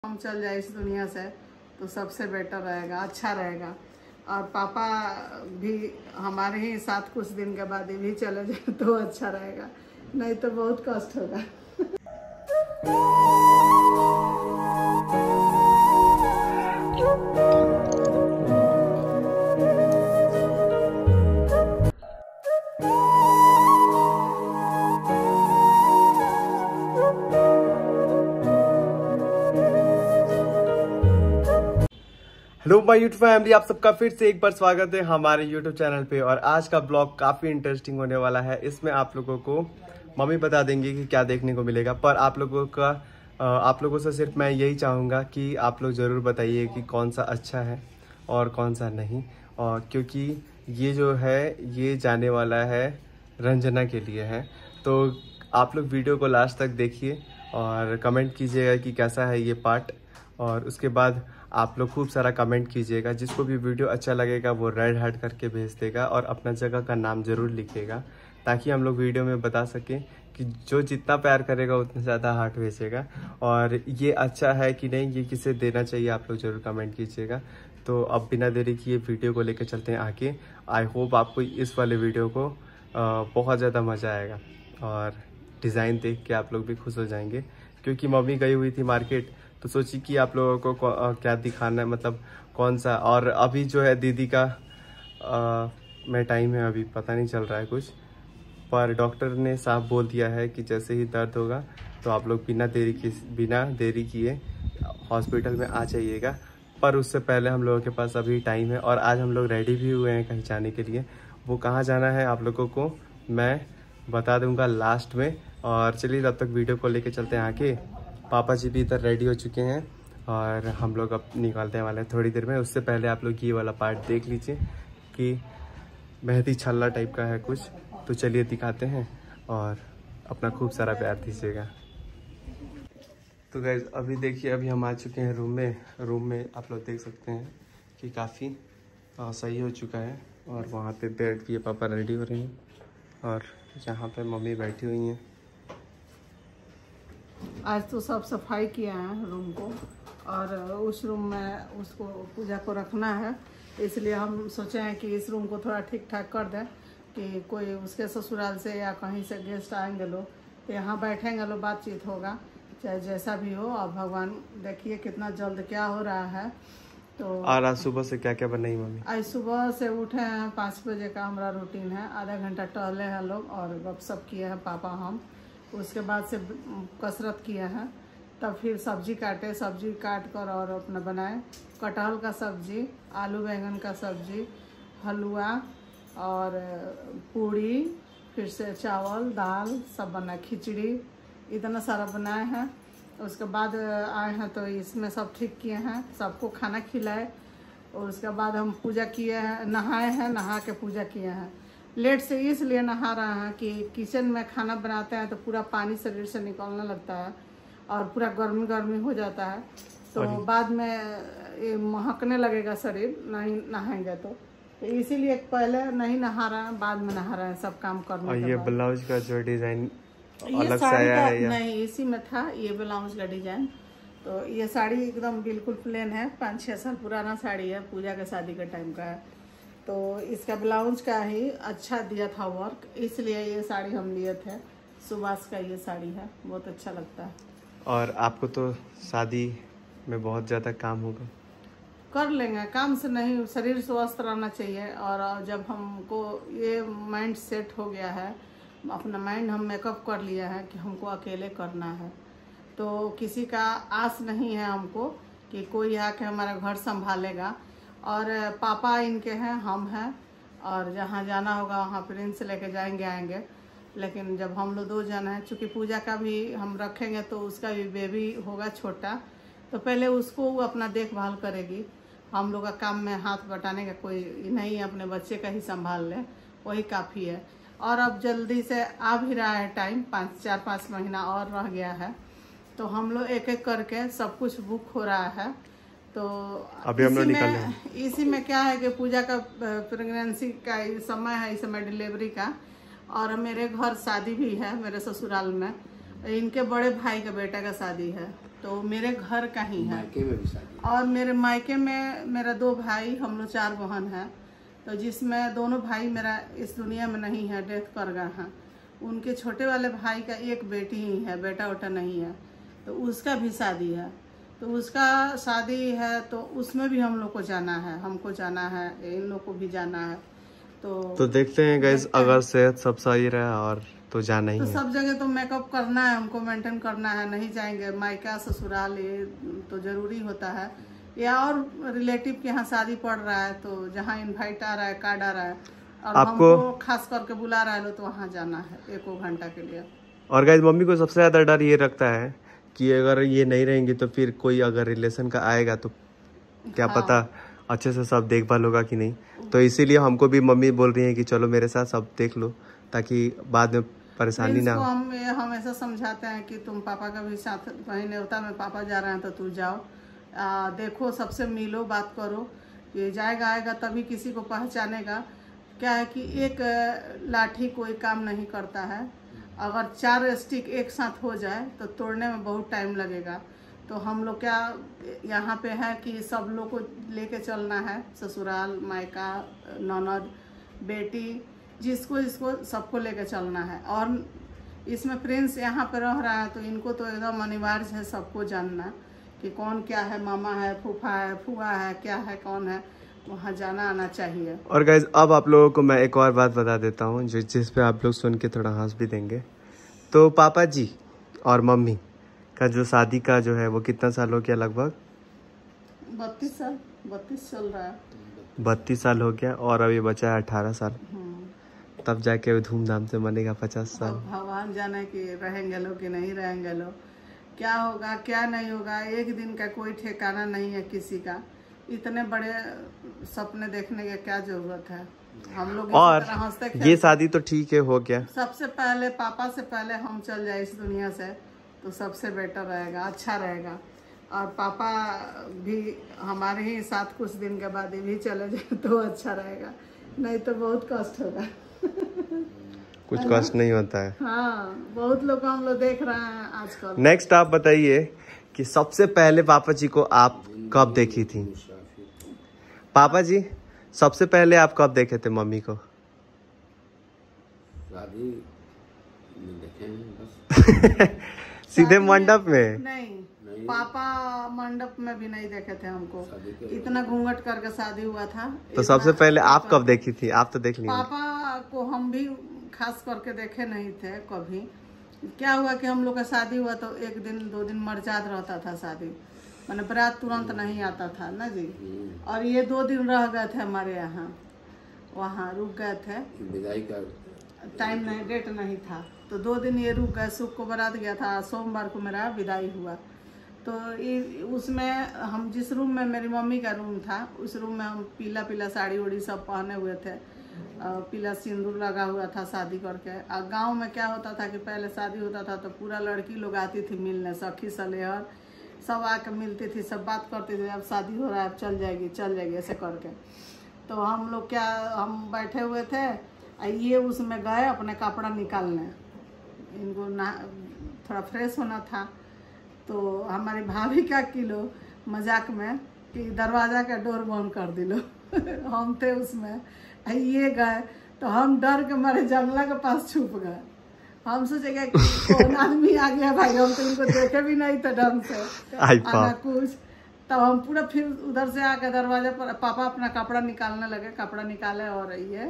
हम चल जाए इस दुनिया से तो सबसे बेटर रहेगा, अच्छा रहेगा। और पापा भी हमारे ही साथ कुछ दिन के बाद ये भी चले जाए तो अच्छा रहेगा, नहीं तो बहुत कष्ट होगा। हेलो माय यूट्यूब फैमिली, आप सबका फिर से एक बार स्वागत है हमारे यूट्यूब चैनल पे। और आज का ब्लॉग काफ़ी इंटरेस्टिंग होने वाला है। इसमें आप लोगों को मम्मी बता देंगे कि क्या देखने को मिलेगा, पर आप लोगों से सिर्फ मैं यही चाहूँगा कि आप लोग ज़रूर बताइए कि कौन सा अच्छा है और कौन सा नहीं। और क्योंकि ये जो है ये जाने वाला है रंजना के लिए है, तो आप लोग वीडियो को लास्ट तक देखिए और कमेंट कीजिएगा कि कैसा है ये पार्ट। और उसके बाद आप लोग खूब सारा कमेंट कीजिएगा। जिसको भी वीडियो अच्छा लगेगा वो रेड हार्ट करके भेज देगा और अपना जगह का नाम ज़रूर लिखिएगा, ताकि हम लोग वीडियो में बता सकें कि जो जितना प्यार करेगा उतना ज़्यादा हार्ट भेजेगा। और ये अच्छा है कि नहीं, ये किसे देना चाहिए, आप लोग ज़रूर कमेंट कीजिएगा। तो अब बिना देरी किए वीडियो को लेकर चलते हैं आगे। आई होप आपको इस वाले वीडियो को बहुत ज़्यादा मज़ा आएगा और डिज़ाइन देख के आप लोग भी खुश हो जाएंगे। क्योंकि मम्मी गई हुई थी मार्केट, तो सोची कि आप लोगों को क्या दिखाना है, मतलब कौन सा। और अभी जो है दीदी का में टाइम है, अभी पता नहीं चल रहा है कुछ, पर डॉक्टर ने साफ बोल दिया है कि जैसे ही दर्द होगा तो आप लोग बिना देरी किए हॉस्पिटल में आ जाइएगा। पर उससे पहले हम लोगों के पास अभी टाइम है और आज हम लोग रेडी भी हुए हैं कहीं जाने के लिए। वो कहाँ जाना है आप लोगों को मैं बता दूंगा लास्ट में। और चलिए तब तक वीडियो को लेके चलते हैं आगे। पापा जी भी इधर रेडी हो चुके हैं और हम लोग अब निकलने वाले हैं थोड़ी देर में। उससे पहले आप लोग ये वाला पार्ट देख लीजिए कि मेहंदी छल्ला टाइप का है कुछ। तो चलिए दिखाते हैं और अपना खूब सारा प्यार दीजिएगा। तो गाइस अभी देखिए, अभी हम आ चुके हैं रूम में आप लोग देख सकते हैं कि काफ़ी सही हो चुका है। और वहाँ पे बेड भी पापा रेडी हो रहे हैं और यहाँ पे मम्मी बैठी हुई हैं। आज तो सब सफाई किया है रूम को, और उस रूम में उसको पूजा को रखना है, इसलिए हम सोचे हैं कि इस रूम को थोड़ा ठीक ठाक कर दें कि कोई उसके ससुराल से या कहीं से गेस्ट आएंगे लोग तो यहाँ बैठेंगे लोग, बातचीत होगा, चाहे जैसा भी हो। और भगवान देखिए कितना जल्द क्या हो रहा है। तो और आज सुबह से क्या क्या बनाई मम्मी? आज सुबह से उठे हैं 5 बजे का हमारा रूटीन है। आधा घंटा टहले हैं लोग और गपशप किए हैं पापा हम। उसके बाद से कसरत किए हैं, तब फिर सब्जी काट कर और अपना बनाए कटहल का सब्जी, आलू बैंगन का सब्जी, हलवा और पूड़ी, फिर से चावल दाल सब बनाए, खिचड़ी, इतना सारा बनाए हैं। उसके बाद आए हैं तो इसमें सब ठीक किए हैं, सबको खाना खिलाए। और उसके बाद हम पूजा किए हैं, नहाए हैं, नहा के पूजा किए हैं। लेट से इसलिए नहा रहे हैं कि किचन में खाना बनाते हैं तो पूरा पानी शरीर से निकलने लगता है और पूरा गर्मी हो जाता है, तो बाद में ये महकने लगेगा शरीर, नहीं नहाएंगे तो इसीलिए पहले नहीं नहा रहे हैं, बाद में नहा रहे हैं सब काम करने के बाद। ये ब्लाउज का जो डिजाइन ये अलग साड़ी सा का है या? नहीं, इसी में था ये ब्लाउज का डिजाइन। तो ये साड़ी एकदम बिल्कुल प्लेन है, 5-6 साल पुराना साड़ी है, पूजा के शादी के टाइम का है। तो इसका ब्लाउज का ही अच्छा दिया था वर्क, इसलिए ये साड़ी हम लिए थे। सुभाष का ये साड़ी है, बहुत अच्छा लगता है। और आपको तो शादी में बहुत ज़्यादा काम होगा। कर लेंगे, काम से नहीं, शरीर स्वस्थ रहना चाहिए। और जब हमको ये माइंड सेट हो गया है, अपना माइंड हम मेकअप कर लिया है कि हमको अकेले करना है, तो किसी का आस नहीं है हमको कि कोई आके हमारा घर संभालेगा। और पापा इनके हैं, हम हैं, और जहाँ जाना होगा वहाँ प्रिंस लेके आएंगे। लेकिन जब हम लोग 2 जन हैं, चूँकि पूजा का भी हम रखेंगे तो उसका भी बेबी होगा छोटा, तो पहले उसको वो अपना देखभाल करेगी। हम लोग का काम में हाथ बटाने का कोई नहीं, अपने बच्चे का ही संभाल ले, वही काफ़ी है। और अब जल्दी से आ भी रहा है टाइम, 4-5 महीना और रह गया है, तो हम लोग एक एक करके सब कुछ बुक हो रहा है। तो अभी हम लोग निकल रहे हैं। इसी में क्या है कि पूजा का प्रेगनेंसी का समय है, इस समय डिलीवरी का, और मेरे घर शादी भी है मेरे ससुराल में, इनके बड़े भाई का बेटा का शादी है, तो मेरे घर का ही है। मायके में भी शादी। और मेरे मायके में मेरा 2 भाई, हम लोग 4 बहन हैं। तो जिसमें दोनों भाई मेरा इस दुनिया में नहीं है, डेथ कर गए हैं। उनके छोटे वाले भाई का एक बेटी ही है, बेटा वोटा नहीं है। तो उसका भी शादी है, तो उसका शादी है तो उसमें भी हम लोग को जाना है, हमको जाना है, इन लोग को भी जाना है। तो देखते हैं गाइस, अगर सेहत सब सही रहा और तो जाना ही तो है। सब जगह तो मेकअप करना है, हमको मेंटेन करना है, नहीं जाएंगे मायका ससुराल, ये तो जरूरी होता है। या और रिलेटिव के यहाँ शादी पड़ रहा है तो जहाँ इनवाइट आ रहा है, कार्ड आ रहा है और हमको खास करके बुला रहा है तो वहाँ जाना है 1 घंटा के लिए। और गाइस मम्मी को सबसे ज्यादा डर ये रखता है कि अगर ये नहीं रहेंगी तो फिर कोई अगर रिलेशन का आएगा तो क्या पता अच्छे से सब देखभाल होगा कि नहीं। तो इसीलिए हमको भी मम्मी बोल रही है कि चलो मेरे साथ सब देख लो, ताकि बाद में परेशानी ना हो। हम हमेशा समझाते हैं कि तुम पापा का भी साथ, कहीं न्योता में पापा जा रहे हैं तो तू जाओ, देखो सबसे मिलो, बात करो। ये जाएगा आएगा तभी किसी को पहचानेगा। क्या है कि एक लाठी कोई काम नहीं करता है, अगर 4 स्टिक एक साथ हो जाए तो तोड़ने में बहुत टाइम लगेगा। तो हम लोग क्या यहाँ पे है कि सब लोग को लेके चलना है, ससुराल, मायका, ननद, बेटी, जिसको सबको लेके चलना है। और इसमें प्रिंस यहाँ पे रह रहा है तो इनको तो एकदम अनिवार्य है सबको जानना कि कौन क्या है, मामा है, फूफा है, फुआ है, क्या है, कौन है, वहाँ जाना आना चाहिए। और गाइज अब आप लोगों को मैं एक और बात बता देता हूँ जिस पे आप लोग सुन के थोड़ा हंस भी देंगे। तो पापा जी और मम्मी का जो शादी का जो है वो कितना साल हो गया? लगभग 32 साल, 32 चल रहा है। 32 साल हो गया और अभी बचा है 18 साल। तब जाके धूमधाम से मनेगा 50 साल। भगवान जाने कि रहेंगे लोग कि नहीं रहेंगे लोग, क्या होगा क्या नहीं होगा, एक दिन का कोई ठिकाना नहीं है किसी का। इतने बड़े सपने देखने की क्या जरूरत है। हम लोग और ये शादी तो ठीक है हो गया, सबसे पहले पापा से पहले हम चल जाए इस दुनिया से तो सबसे बेटर रहेगा, अच्छा रहेगा। और पापा भी हमारे ही साथ कुछ दिन के बाद भी चले जाए तो अच्छा रहेगा, नहीं तो बहुत कष्ट होगा। कुछ कष्ट नहीं होता है। हाँ, बहुत लोग हम लोग देख रहे हैं आजकल। नेक्स्ट आप बताइए कि सबसे पहले पापा जी को आप कब देखी थी? पापा जी सबसे पहले आप कब देखे थे मम्मी को? शादी में देखे हैं बस। सीधे मंडप में? नहीं, पापा मंडप में भी नहीं देखे थे हमको, इतना घूंघट करके शादी हुआ था। तो सबसे पहले आप कब देखी थी? आप तो देख ली। पापा को हम भी खास करके देखे नहीं थे कभी। क्या हुआ कि हम लोग का शादी हुआ तो 1 दिन 2 दिन मर्जाद रहता था शादी, मैंने बारात तुरंत नहीं आता था ना जी। और ये 2 दिन रह गए थे हमारे यहाँ, वहाँ रुक गए थे, विदाई का टाइम नहीं, डेट नहीं था। तो 2 दिन ये रुक गए, शुक्र को बारात गया था, सोमवार को मेरा विदाई हुआ। तो उसमें हम जिस रूम में, मेरी मम्मी का रूम था, उस रूम में हम पीला पीला साड़ी उड़ी सब पहने हुए थे, पीला सिंदूर लगा हुआ था शादी करके। और गांव में क्या होता था कि पहले शादी होता था तो पूरा लड़की लोग आती थी मिलने, सखी सलेहर सब आके मिलती थी, सब बात करती थी, अब शादी हो रहा है, अब चल जाएगी ऐसे करके। तो हम लोग क्या, हम बैठे हुए थे, ये उसमें गए अपने कपड़ा निकालने, इनको ना थोड़ा फ्रेश होना था। तो हमारी भाभी का किलो मजाक में कि दरवाजा का डोर बंद कर दिलो। हम थे उसमें, ये गए तो हम डर के मारे जंगला के पास छुप गए। हम सोचेगा कि कौन आदमी आ गया भाई, हम तो इनको देखे भी नहीं थे ढंग से आना कुछ। तब हम पूरा फिर उधर से आके दरवाजे पर पापा अपना कपड़ा निकालने लगे, कपड़ा निकाले और ये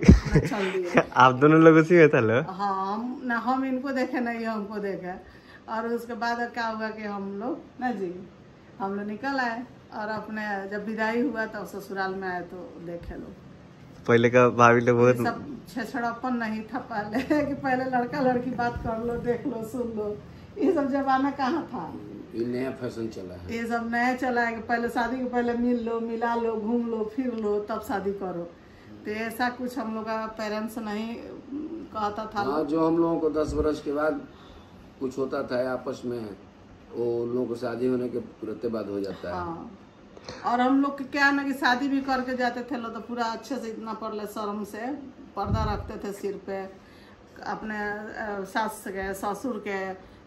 चल दिए। आप दोनों लोग उसी में थे? हाँ, हम इनको देखे नहीं, हमको देखे। और उसके बाद क्या हुआ कि हम लोग ना जी, हम लोग निकल आए और अपने जब विदाई हुआ तो ससुराल में आए तो देखे लोग। पहले का भाभी लोग बहुत सब छेछड़ापन नहीं था पहले कि पहले लड़का लड़की बात कर लो, देख लो, सुन लो, ये सब जमाना कहाँ था। ये नया फैशन चला है, ये सब नया चला है कि पहले शादी के पहले मिल लो, मिला लो, घूम लो, फिर लो, तब शादी करो। तो ऐसा कुछ हम लोग का पेरेंट्स नहीं कहता था। हाँ, जो हम लोगों को 10 वर्ष के बाद कुछ होता था आपस में, वो लोगों को शादी होने के तुरंत बाद हो जाता है। हाँ। और हम लोग क्या ना कि शादी भी करके जाते थे लोग तो पूरा अच्छे से, इतना पड़ले शर्म से पर्दा रखते थे सिर पे, अपने सास के, ससुर के,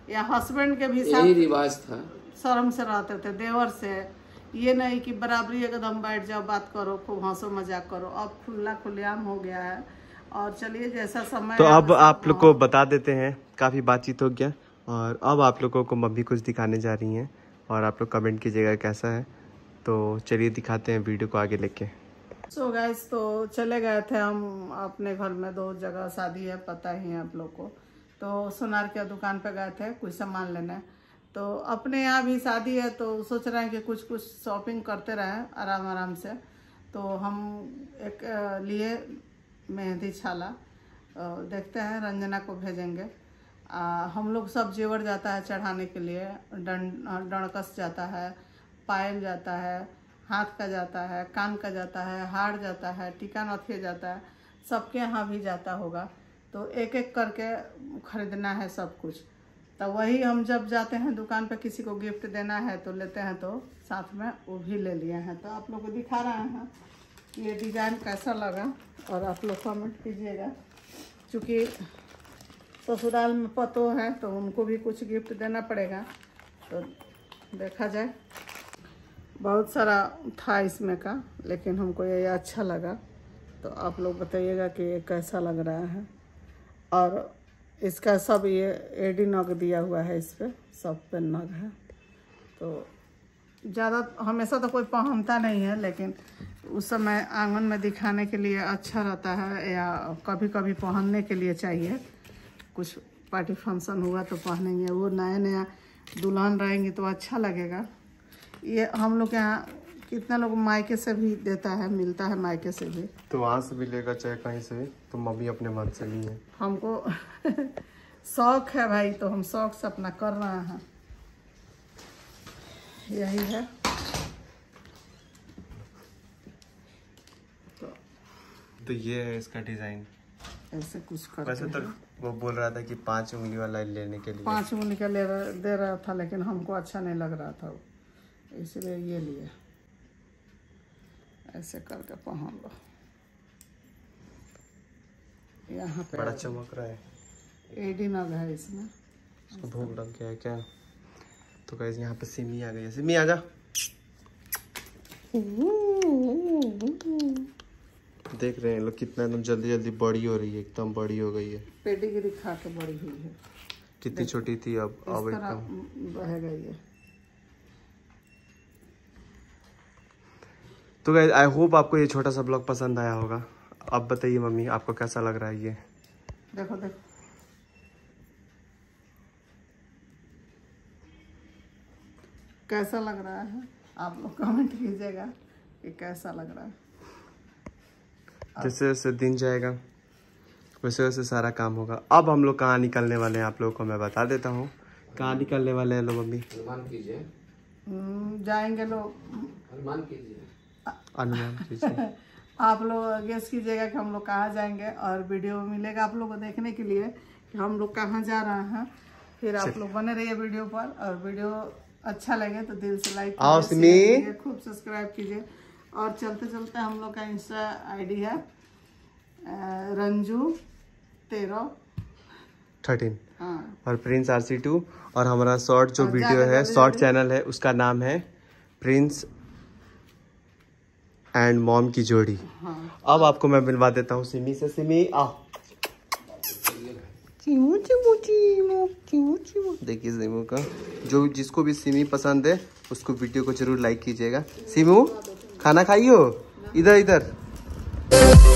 या हस्बैंड के भी यही साथ रिवाज था। शर्म से रहते थे, देवर से। ये नहीं कि बराबरी एकदम बैठ जाओ, बात करो, खूब हंसो मजाक करो। अब खुलेआम हो गया है। और चलिए जैसा समय तो अब आप लोग को बता देते हैं, काफ़ी बातचीत हो गया और अब आप लोगों को मम्मी कुछ दिखाने जा रही हैं और आप लोग कमेंट कीजिएगा कैसा है। तो चलिए दिखाते हैं वीडियो को आगे लेके। सो गाइस, तो चले गए थे हम अपने घर में, 2 जगह शादी है, पता ही है आप लोग को। तो सोनार के दुकान पे गए थे कुछ सामान लेने। तो अपने यहाँ भी शादी है तो सोच रहे हैं कि कुछ शॉपिंग करते रहें आराम से। तो हम एक लिए मेहंदी छाला, देखते हैं, रंजना को भेजेंगे। हम लोग सब जेवर जाता है चढ़ाने के लिए, डंडकस जाता है, पायल जाता है, हाथ का जाता है, कान का जाता है, हार जाता है, टीका नथिया जाता है, सबके यहाँ भी जाता होगा। तो एक एक करके खरीदना है सब कुछ। तो वही हम जब जाते हैं दुकान पर किसी को गिफ्ट देना है तो लेते हैं, तो साथ में वो भी ले लिए हैं। तो आप लोग को दिखा रहे हैं ये डिज़ाइन कैसा लगा और आप लोग कमेंट कीजिएगा। क्योंकि ससुराल में पतो है तो उनको भी कुछ गिफ्ट देना पड़ेगा, तो देखा जाए। बहुत सारा था इसमें का, लेकिन हमको ये अच्छा लगा। तो आप लोग बताइएगा कि ये कैसा लग रहा है। और इसका सब ये एडी नग दिया हुआ है, इस पर सब पे नग है। तो ज़्यादा हमेशा तो कोई पहनता नहीं है, लेकिन उस समय आंगन में दिखाने के लिए अच्छा रहता है, या कभी कभी पहनने के लिए चाहिए। कुछ पार्टी फंक्शन हुआ तो पहनेंगे, वो नया दुल्हन रहेंगी तो अच्छा लगेगा। ये हम लोग के यहाँ कितना लोग मायके से भी देता है, मिलता है मायके से भी। तो वहाँ से भी लेगा चाहे कहीं से भी, तो मम्मी अपने मन से ली है। हमको शौक है भाई, तो हम शौक से अपना कर रहे हैं। यही है। तो ये है इसका डिजाइन, ऐसे कुछ करते वैसे तो वो बोल रहा था कि 5 उंगली वाला लेने के लिए, 5 उंगली का दे रहा था, लेकिन हमको अच्छा नहीं लग रहा था, इसलिए ये लिए। ऐसे करके पहन लो। यहाँ पे बड़ा चमक रहा है, एडी नग है इसमें। इसको भूख लग गया है क्या? तो गाइस यहाँ पे सिमी आ गई है। सिमी आजा। देख रहे हैं लोग कितना एकदम जल्दी बड़ी हो रही है, एकदम बड़ी हो गई है। पेडिग्री खा के बड़ी हुई है। कितनी छोटी थी अब एकदम बह गई है। तो गाइस आई होप आपको ये छोटा सा ब्लॉग पसंद आया होगा। अब बताइए मम्मी, आपको कैसा लग रहा है ये? देखो देखो, कैसा लग रहा है? आप लोग कमेंट कीजिएगा कि कैसा लग रहा है। जैसे जैसे दिन जाएगा वैसे वैसे सारा काम होगा। अब हम लोग कहाँ निकलने वाले हैं आप लोगों को मैं बता देता हूँ। कहाँ निकलने वाले हैं लोग मम्मी? अनुमान कीजिए। जाएंगे लोग, अनुमान कीजिए। अनुमान कीजिए। आप लोग गेस कीजिएगा कि हम लोग कहाँ जाएंगे, और वीडियो मिलेगा आप लोग को देखने के लिए कि हम लोग कहाँ जा रहे हैं। फिर आप लोग बने रहिए वीडियो पर, और वीडियो अच्छा लगे तो दिल से लाइक कीजिए, खूब सब्सक्राइब कीजिए। और चलते चलते हम लोग का इंस्टा आईडी है रंजू 13 हाँ। और प्रिंस RC2। और हमारा शॉर्ट जो वीडियो है, शॉर्ट चैनल है, उसका नाम है प्रिंस एंड मॉम की जोड़ी। हाँ। अब आपको मैं मिलवा देता हूँ सिमी से। सिमी आओ। देखिए सिमू का, जो जिसको भी सिमी पसंद है उसको वीडियो को जरूर लाइक कीजिएगा। सिमू खाना खाइयो, इधर इधर।